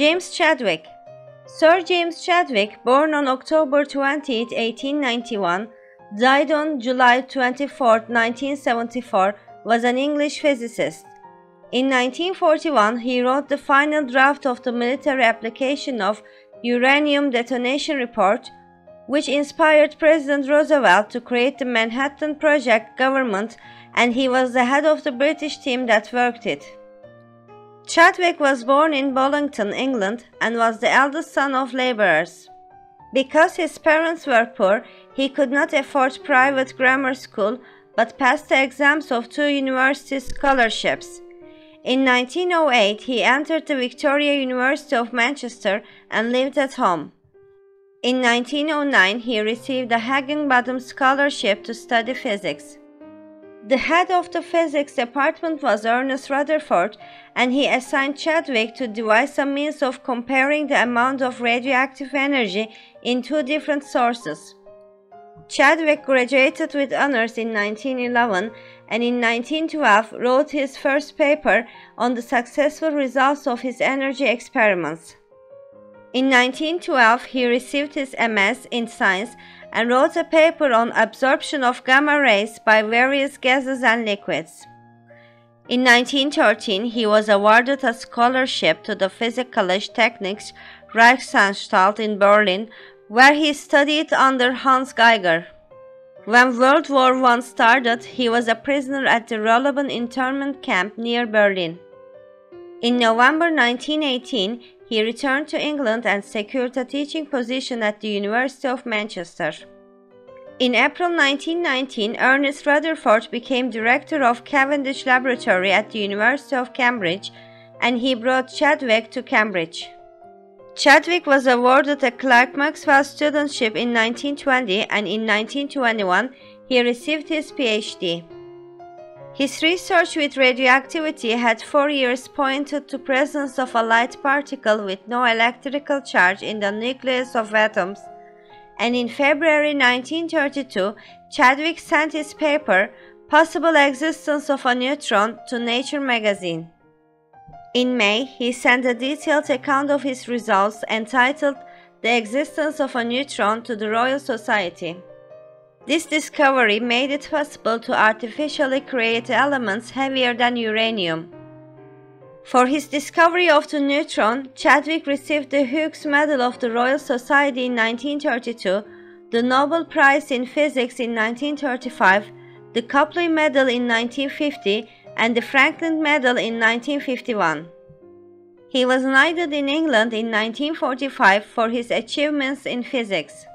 James Chadwick. Sir James Chadwick, born on October 20, 1891, died on July 24, 1974, was an English physicist. In 1941, he wrote the final draft of the military application of uranium detonation report, which inspired President Roosevelt to create the Manhattan Project government, and he was the head of the British team that worked it. Chadwick was born in Bollington, England, and was the eldest son of labourers. Because his parents were poor, he could not afford private grammar school, but passed the exams of 2 university scholarships. In 1908, he entered the Victoria University of Manchester and lived at home. In 1909, he received a Higginbotham Scholarship to study physics. The head of the physics department was Ernest Rutherford, and he assigned Chadwick to devise a means of comparing the amount of radioactive energy in 2 different sources. Chadwick graduated with honors in 1911 and in 1912 wrote his first paper on the successful results of his energy experiments. In 1912, he received his MS in science and wrote a paper on absorption of gamma rays by various gases and liquids. In 1913, he was awarded a scholarship to the Physikalisch Technische Reichsanstalt in Berlin, where he studied under Hans Geiger. When World War I started, he was a prisoner at the Ruhleben internment camp near Berlin. In November 1918, he returned to England and secured a teaching position at the University of Manchester. In April 1919, Ernest Rutherford became director of Cavendish Laboratory at the University of Cambridge, and he brought Chadwick to Cambridge. Chadwick was awarded a Clerk Maxwell studentship in 1920, and in 1921 he received his PhD. His research with radioactivity had 4 years pointed to presence of a light particle with no electrical charge in the nucleus of atoms, and in February 1932 Chadwick sent his paper, Possible Existence of a Neutron, to Nature magazine. In May, he sent a detailed account of his results entitled The Existence of a Neutron to the Royal Society. This discovery made it possible to artificially create elements heavier than uranium. For his discovery of the neutron, Chadwick received the Hughes Medal of the Royal Society in 1932, the Nobel Prize in Physics in 1935, the Copley Medal in 1950, and the Franklin Medal in 1951. He was knighted in England in 1945 for his achievements in physics.